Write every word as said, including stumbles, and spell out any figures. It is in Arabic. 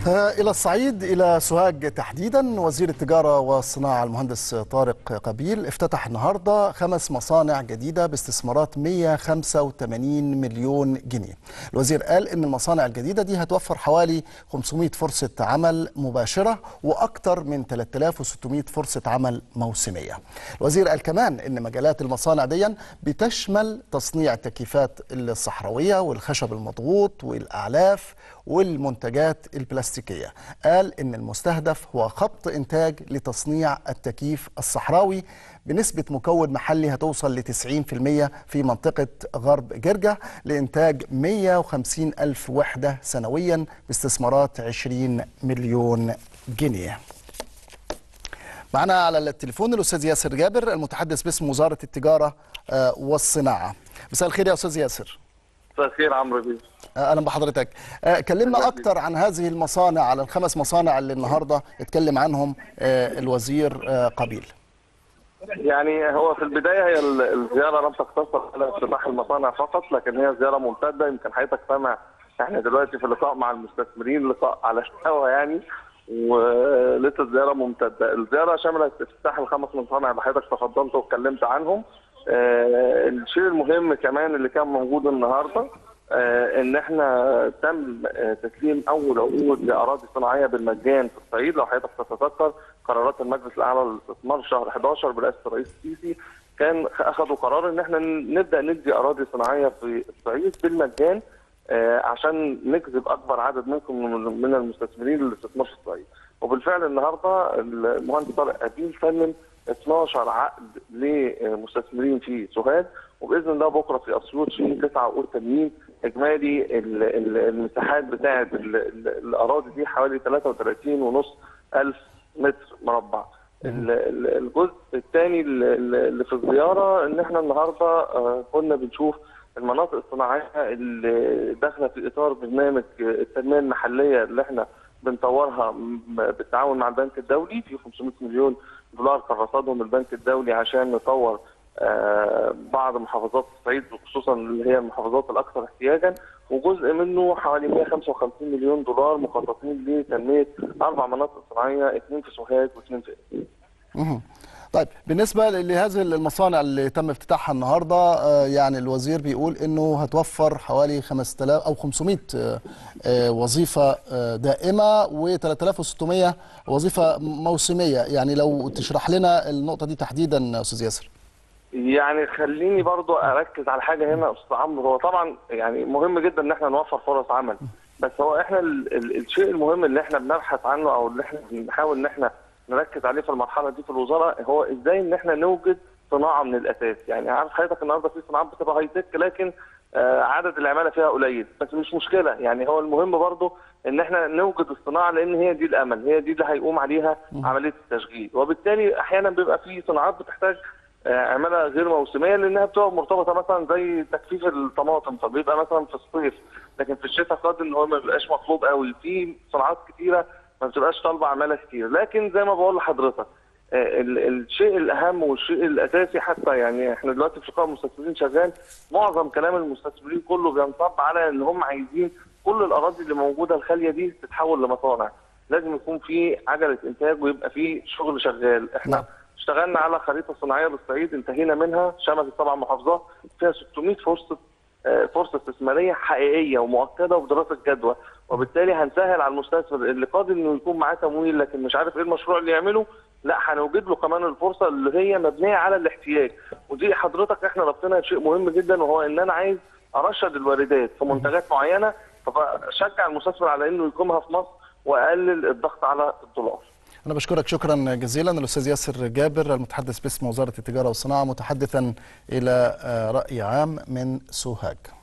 إلى الصعيد، إلى سوهاج تحديدا. وزير التجارة والصناعة المهندس طارق قابيل افتتح النهاردة خمس مصانع جديدة باستثمارات مئة وخمسة وثمانين مليون جنيه. الوزير قال إن المصانع الجديدة دي هتوفر حوالي خمسمئة فرصة عمل مباشرة وأكثر من ثلاثة آلاف وستمئة فرصة عمل موسمية. الوزير قال كمان إن مجالات المصانع دي بتشمل تصنيع التكييفات الصحراوية والخشب المضغوط والأعلاف والمنتجات البلاستيكية. قال إن المستهدف هو خط إنتاج لتصنيع التكييف الصحراوي بنسبة مكون محلي هتوصل ل تسعين بالمئة في منطقة غرب جرجة لإنتاج مئة وخمسين ألف وحدة سنويا باستثمارات عشرين مليون جنيه. معنا على التليفون الأستاذ ياسر جابر المتحدث باسم وزارة التجارة والصناعة. مساء الخير يا أستاذ ياسر. مساء الخير عمرو بيه. اهلا بحضرتك. كلمنا اكتر عن هذه المصانع، على الخمس مصانع اللي النهارده اتكلم عنهم الوزير قابيل. يعني هو في البدايه هي الزياره لم تقتصر على افتتاح المصانع فقط، لكن هي زياره ممتده. يمكن حضرتك سامع احنا دلوقتي في لقاء مع المستثمرين، لقاء على الهوا يعني، ولسه الزياره ممتده. الزياره شملت افتتاح الخمس مصانع اللي حضرتك تفضلت واتكلمت عنهم. آه الشيء المهم كمان اللي كان موجود النهارده آه ان احنا تم آه تسليم اول عقود لاراضي صناعيه بالمجان في الصعيد. لو حضرتك تتذكر قرارات المجلس الاعلى للاستثمار شهر أحد عشر برئاسه الرئيس السيسي، كان اخذوا قرار ان احنا نبدا ندي اراضي صناعيه في الصعيد بالمجان آه عشان نجذب اكبر عدد منكم من المستثمرين للاستثمار في الصعيد. وبالفعل النهارده المهندس طارق قابيل سلم اثناشر عقد لمستثمرين في سوهاج، وباذن الله بكره في اسيوط في تسع عقود تانيين. اجمالي المساحات بتاعه الاراضي دي حوالي ثلاثة وثلاثين ونص الف متر مربع. الجزء الثاني اللي في الزياره ان احنا النهارده كنا بنشوف المناطق الصناعيه اللي داخله في اطار برنامج التنميه المحليه اللي احنا بنطورها بالتعاون مع البنك الدولي. في خمسمئة مليون دولار كان رصدهم البنك الدولي عشان نطور آه بعض محافظات الصعيد، وخصوصا اللي هي المحافظات الاكثر احتياجا، وجزء منه حوالي مئة وخمسة وخمسين مليون دولار مخصصين لتنميه اربع مناطق صناعيه، اثنين في سوهاج واثنين في ايه. طيب بالنسبه لهذه المصانع اللي تم افتتاحها النهارده، آه يعني الوزير بيقول انه هتوفر حوالي خمسة آلاف او خمسمئة آه وظيفه آه دائمه و3 آلاف وستمئة وظيفه موسميه. يعني لو تشرح لنا النقطه دي تحديدا استاذ ياسر. يعني خليني برضو اركز على حاجه هنا استاذ عمرو. هو طبعا يعني مهم جدا ان احنا نوفر فرص عمل، بس هو احنا ال ال الشيء المهم اللي احنا بنبحث عنه او اللي احنا بنحاول ان احنا نركز عليه في المرحله دي في الوزاره هو ازاي ان احنا نوجد صناعه من الاساس. يعني عارف حضرتك النهارده في صناعات بتبقى هاي تك لكن آه عدد العماله فيها قليل، بس مش مشكله. يعني هو المهم برضه ان احنا نوجد الصناعه، لان هي دي الامل، هي دي اللي هيقوم عليها عمليه التشغيل. وبالتالي احيانا بيبقى في صناعات بتحتاج آه عماله غير موسميه، لانها بتبقى مرتبطه مثلا زي تجفيف الطماطم، فبيبقى مثلا في الصيف، لكن في الشتاء قد ان هو ما بيبقاش مطلوب قوي. في صناعات كثيره ما بتبقاش طالبه عماله كتير. لكن زي ما بقول لحضرتك الشيء الاهم والشيء الاساسي، حتى يعني احنا دلوقتي في لقاء مستثمرين شغال، معظم كلام المستثمرين كله بينصب على ان هم عايزين كل الاراضي اللي موجوده الخاليه دي تتحول لمصانع. لازم يكون في عجله انتاج ويبقى في شغل شغال. احنا اشتغلنا على خريطه صناعيه للصعيد، انتهينا منها، شملت سبع محافظات فيها ستمئة فرصه فرصه استثماريه حقيقيه ومؤكده وبدراسه جدوى. وبالتالي هنسهل على المستثمر اللي قادر انه يكون معاه تمويل لكن مش عارف ايه المشروع اللي يعمله، لا هنوجد له كمان الفرصه اللي هي مبنيه على الاحتياج. ودي حضرتك احنا ربطنا شيء مهم جدا، وهو ان انا عايز ارشد الواردات في منتجات معينه، فبشجع المستثمر على انه يقيمها في مصر واقلل الضغط على الدولار. أنا بشكرك شكرا جزيلا الأستاذ ياسر جابر المتحدث باسم وزارة التجارة والصناعة، متحدثا إلى رأي عام من سوهاج.